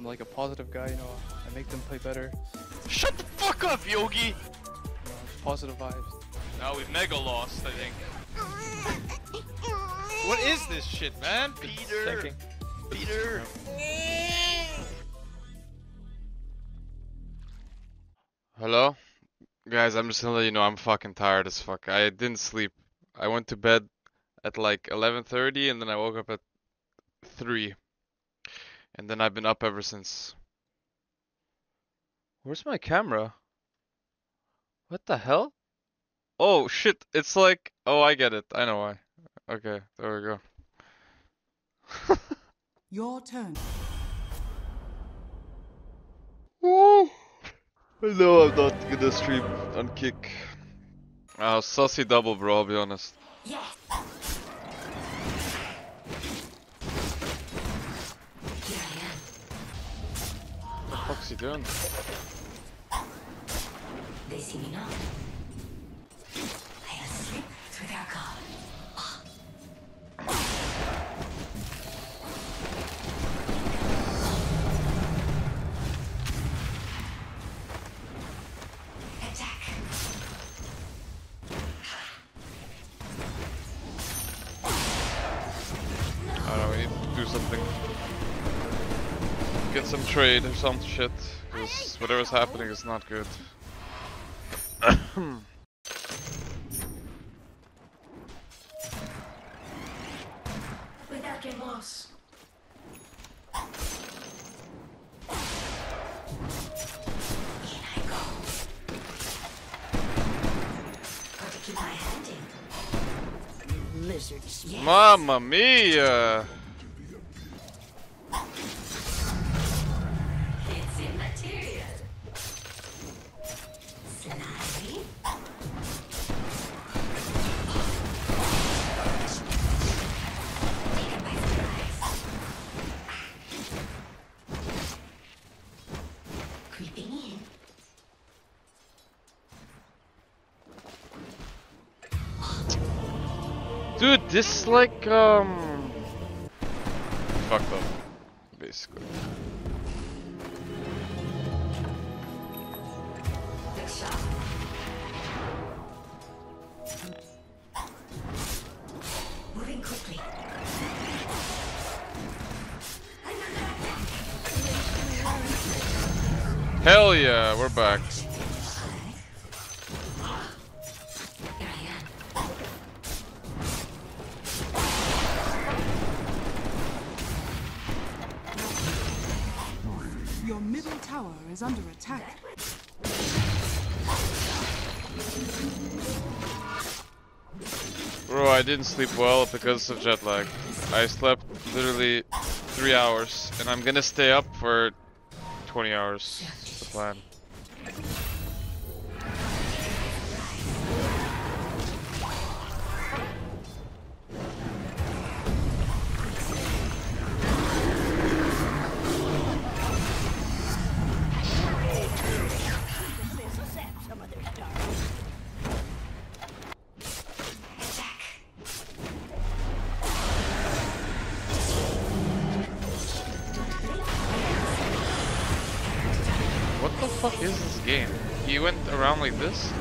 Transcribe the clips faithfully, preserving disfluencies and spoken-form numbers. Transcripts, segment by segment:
I'm like a positive guy, you know. I make them play better. Shut the fuck up, Yogi! You know, positive vibes. Now we've mega lost, I think. What is this shit, man? Peter! Thinking. Peter! Hello? Guys, I'm just gonna let you know I'm fucking tired as fuck. I didn't sleep. I went to bed at like eleven thirty and then I woke up at three. And then I've been up ever since. Where's my camera? What the hell? Oh shit, it's like... Oh, I get it. I know why. Okay, there we go. Your turn. Woo! I know I'm not gonna stream on Kick. Uh, sussy double, bro, I'll be honest. Yes. What the fuck's he doing? They see me not. I slip through their guard. Attack. I don't know, we need to do something. Get some trade or some shit, because whatever's happening is not good. Without remorse. In I go. Got to keep my hand in. Lizards. Yes. Mamma mia! It's immaterial. Slimy. Taken by surprise. Creeping in. Dude, this like, um... fucked up, basically. Good shot. Moving quickly. Hell yeah, we're back. Here I am. Your middle tower is under attack. Bro, I didn't sleep well because of jet lag. I slept literally three hours, and I'm gonna stay up for twenty hours. That's the plan. What the fuck is this game? He went around like this?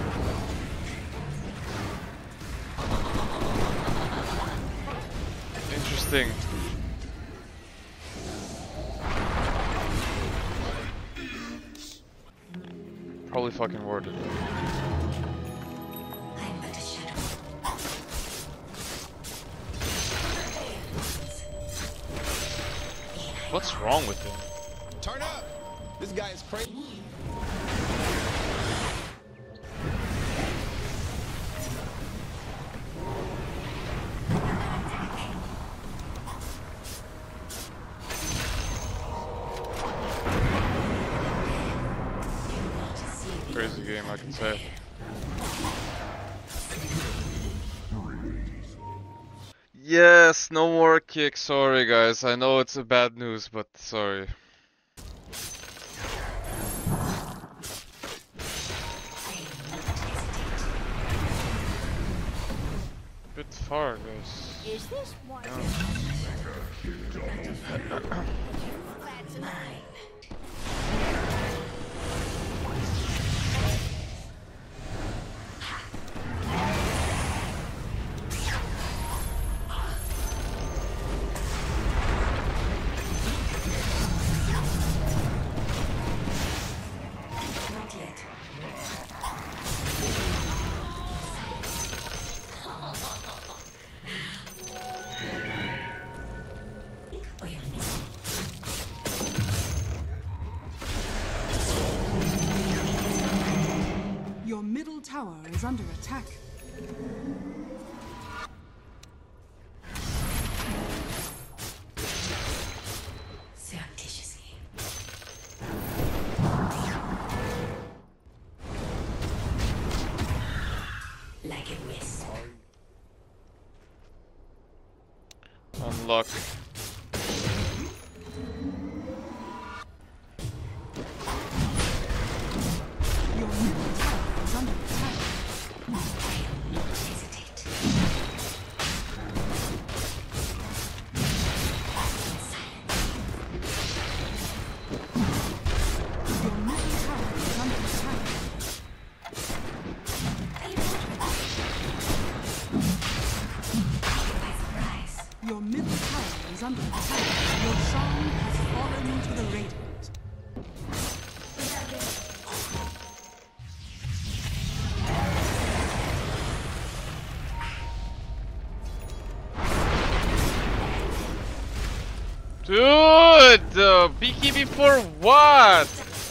Interesting. Probably fucking worded. I'm but a shadow. What's wrong with him? Turn up! This guy is crazy. Crazy game, I can say. Yes, no more kick. Sorry, guys. I know it's a bad news, but sorry. Bit far, guys. Is this one? Yeah. Mine. Your middle tower is under attack. Surreptitiously. Like a wisp. Unlock. Your middle tower is under attack. Hesitate. Your middle tower is under attack. By surprise. Your middle tower is under attack. Your Shaman has fallen to the Radiant. Dude, uh, beekeeping for what?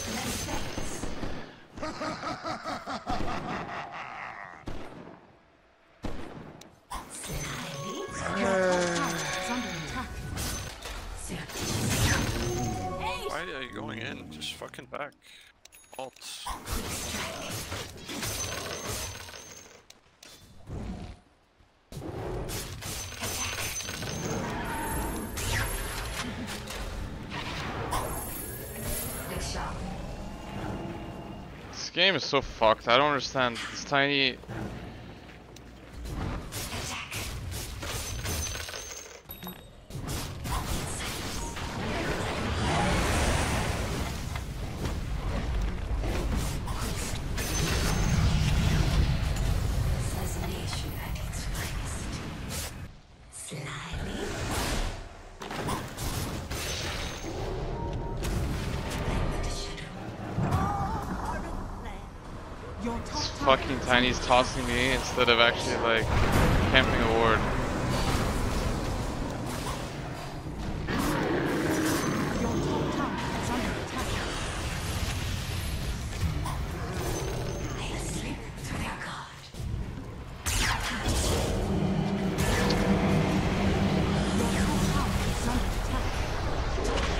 Slyly. Your top tower is under attack. Surreptitiously. Why are you going in? Just fucking back. Alt. Quick strike. Good shot. This game is so fucked. I don't understand. This tiny. Attack. Assassination at its finest. Slyly. Blend with the shadow. Your top This tower fucking is tiny's under tossing me instead of actually like camping a ward. Your top tower is under attack. I slip through their guard. Your top tower is under attack.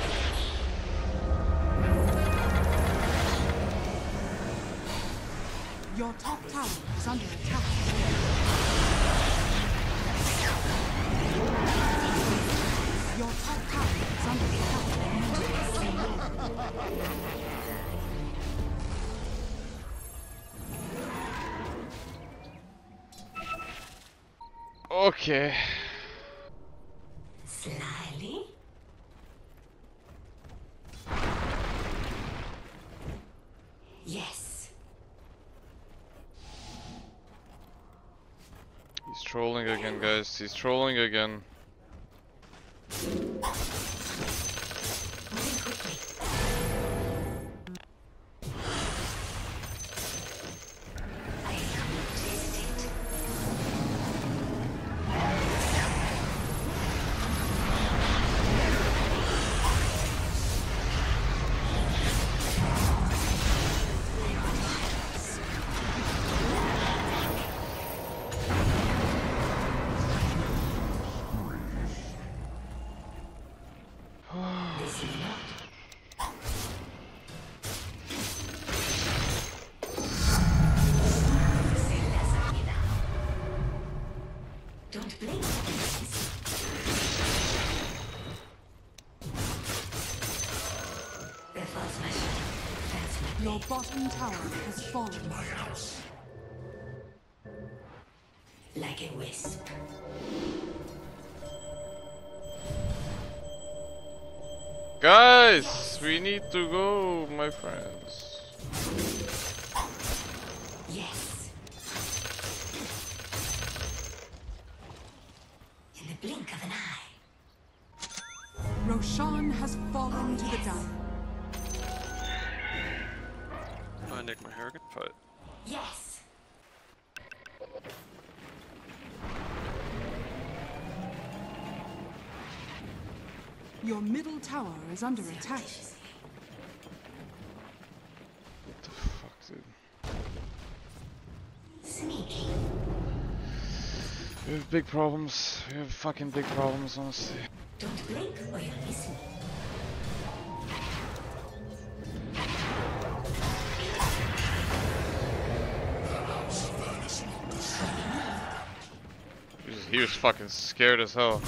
Your top tower is under attack. Your top tower is under attack. Okay. Slyly. Yes. He's trolling again, guys. He's trolling again. Moving quickly. I am not hesitate. This is not. Say less of me now. Don't blink. There falls my shadow. That's my Your blade. bottom tower has fallen. Like a wisp. Guys, we need to go, my friends. Yes. In the blink of an eye. Roshan has fallen to the down. Uh, Nick, my hair can fight. Yes. Your middle tower is under attack. Surreptitiously. What the fuck, dude? We have big problems. We have fucking big problems, honestly. Don't blink or you'll miss me. He was, he was fucking scared as hell.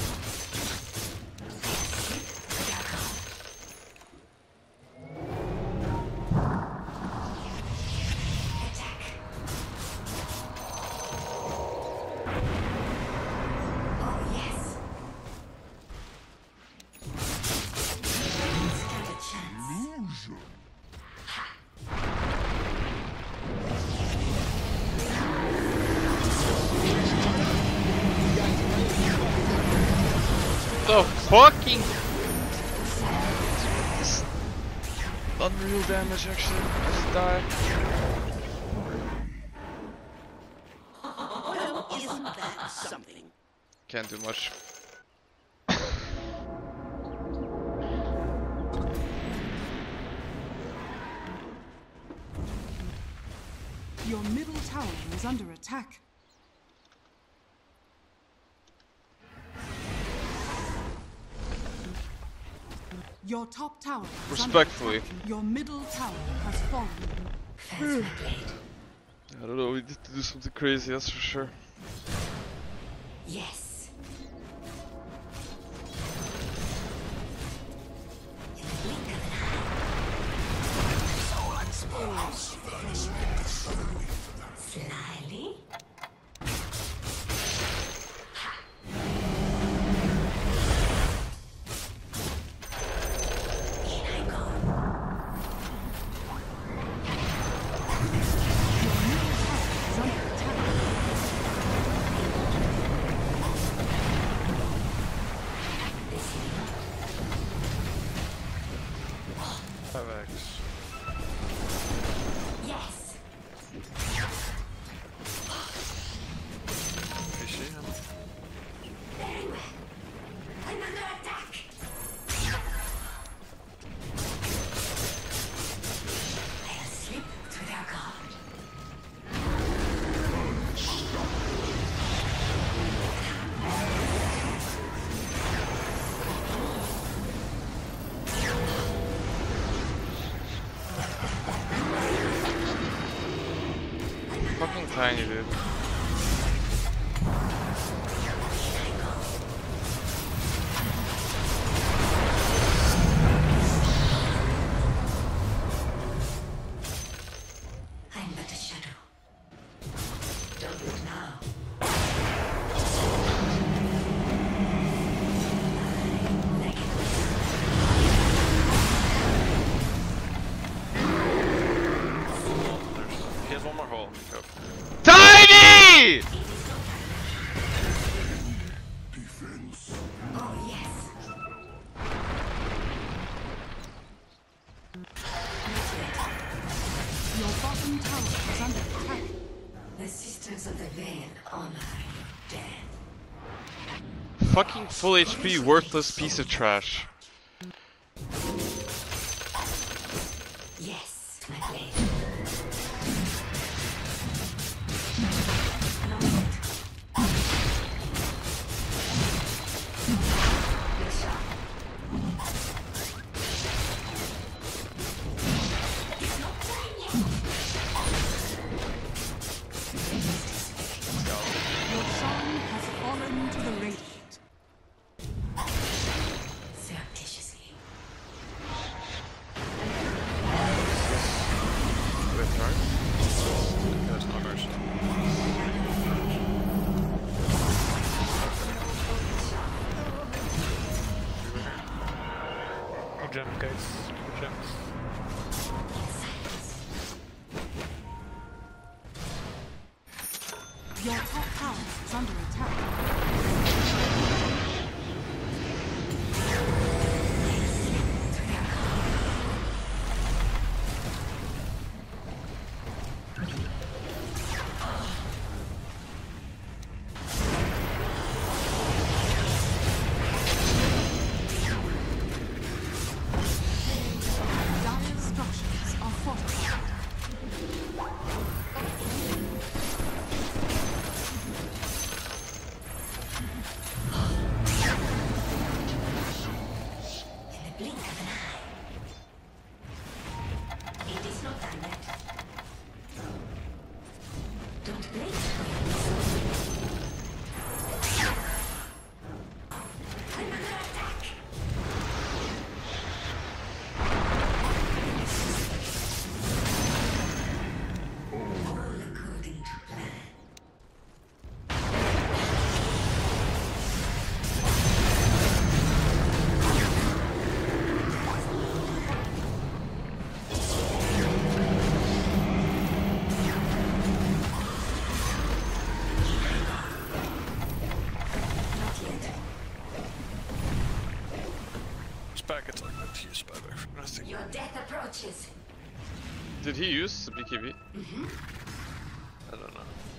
The fucking this unreal damage actually. Just die. Isn't that something? Can't do much. Your middle tower is under attack. Your top tower is Respectfully. under attack. Your middle tower has fallen. Fancy my blade. I don't know, we need to do something crazy, that's for sure. Yes. In the blink of an eye. Slyly. five X. Yes. You see him? Very well. I'm under attack. I'll slip through their guard. Fucking tiny, dude. I'm but a shadow. Don't look now. Like it was. There's, he has one more hole. Go. TINY! Oh, yes. Your bottom tower is under attack. The Sisters of the Veil honor you dead. Fucking full H P, worthless piece of trash. Yes, my blade. Good shot. It's not time yet. Your Shaman has fallen to the radiant. Surreptitiously. With turn? There's no mercy. No gems, guys. No gems. Your top tower is under attack. Dire structures are fortified. back attack that use buyback for nothing. Your death approaches. Did he use the B K B? I don't know.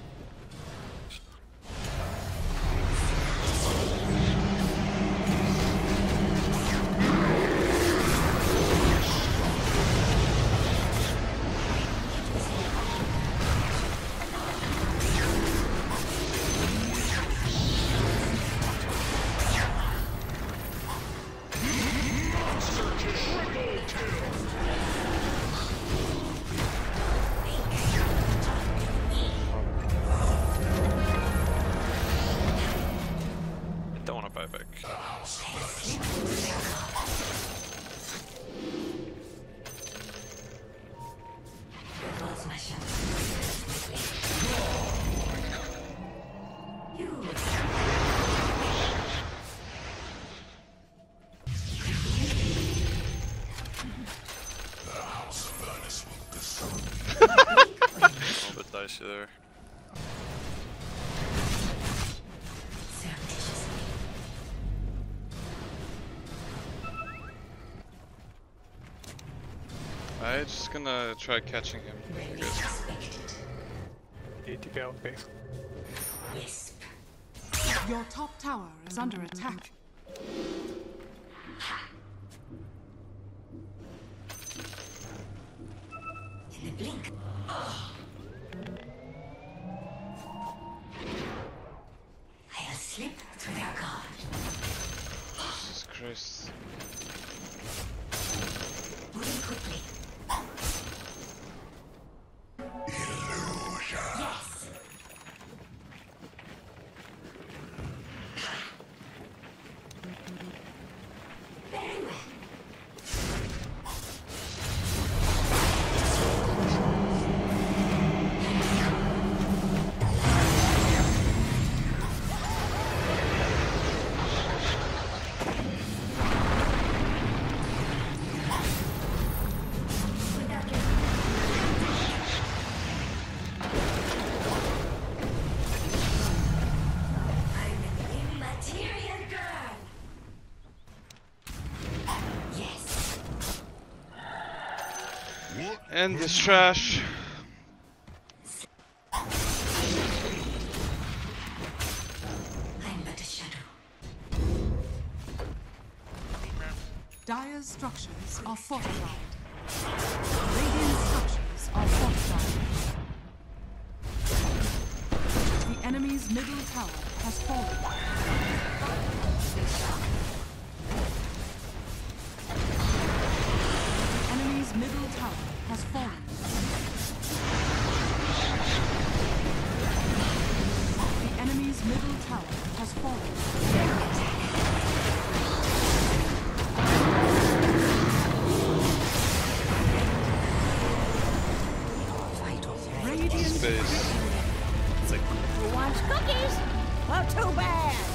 Dicey there. I'm just gonna try catching him. I guess. Need to go, okay. Your top tower is under attack. In the blink. I'll slip through their guard. Jesus Christ. Moving quickly. Illusion. Yes. Very well. End this trash. I'm but a shadow. Dire's structures are fortified. Radiant structures are fortified. The enemy's middle tower has fallen. The enemy's middle tower has fallen. The enemy's middle tower has fallen. Space. Who wants cookies? Well, too bad.